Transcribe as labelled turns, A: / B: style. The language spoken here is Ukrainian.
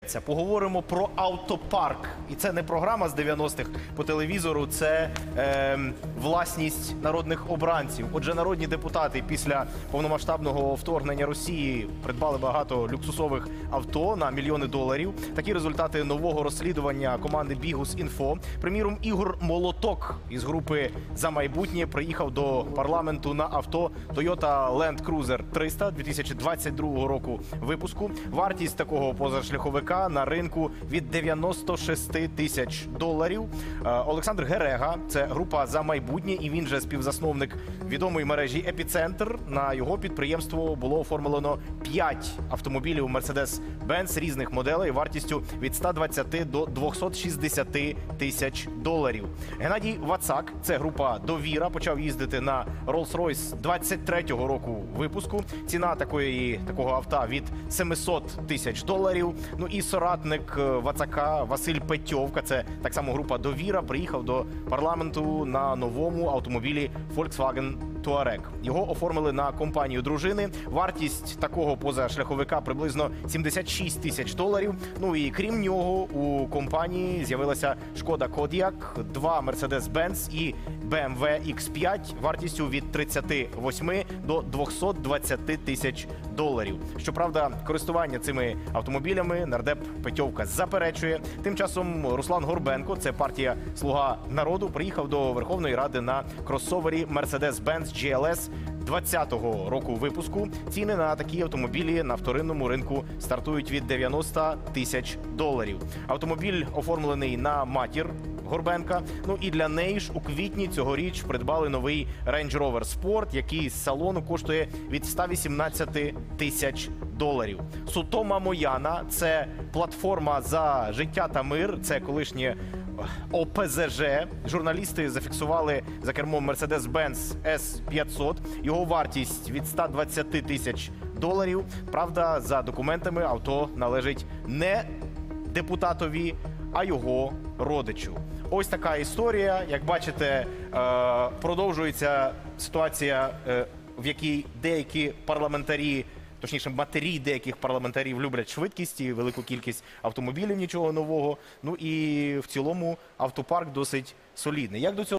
A: Поговоримо про автопарк. І це не програма з 90-х по телевізору, це власність народних обранців. Отже, народні депутати після повномасштабного вторгнення Росії придбали багато люксусових авто на мільйони доларів. Такі результати нового розслідування команди Бігус.Інфо. Приміром, Ігор Молоток із групи «За майбутнє» приїхав до парламенту на авто Toyota Land Cruiser 300 2022 року випуску. Вартість такого позашляховика на ринку від 96 тисяч доларів. Олександр Герега – це група «За майбутнє», і він же співзасновник відомої мережі «Епіцентр». На його підприємство було оформлено 5 автомобілів Mercedes-Benz різних моделей вартістю від 120 до 260 тисяч доларів. Геннадій Вацак – це група «Довіра», почав їздити на Rolls-Royce 23-го року випуску. Ціна такого авто від 700 тисяч доларів. Ну і соратник Вацака Василь Петьовка, це так само група «Довіра», приїхав до парламенту на новому автомобілі Volkswagen Touareg. Його оформили на компанію дружини. Вартість такого позашляховика приблизно 76 тисяч доларів. Ну і крім нього у компанії з'явилася Шкода Kodiaq, 2 Mercedes-Benz і BMW X5 вартістю від 38 до 220 тисяч доларів. Щоправда, користування цими автомобілями нардеп Петьовка заперечує. Тим часом Руслан Горбенко, це партія «Слуга народу», приїхав до Верховної Ради на кросовері Mercedes-Benz GLS 20-го року випуску. Ціни на такі автомобілі на вторинному ринку стартують від 90 тисяч доларів. Автомобіль оформлений на матір Горбенка. Ну і для неї ж у квітні цьогоріч придбали новий Range Rover Sport, який з салону коштує від 118 тисяч доларів. Сутома Мояна – це платформа «За життя та мир», це колишнє ОПЗЖ. Журналісти зафіксували за кермом Mercedes-Benz S500. Його вартість від 120 тисяч доларів. Правда, за документами авто належить не депутатові, а його родичу. Ось така історія. Як бачите, продовжується ситуація, в якій деякі парламентарі, точніше, матері деяких парламентарів люблять швидкість і велику кількість автомобілів, нічого нового. Ну і в цілому автопарк досить солідний. Як до цього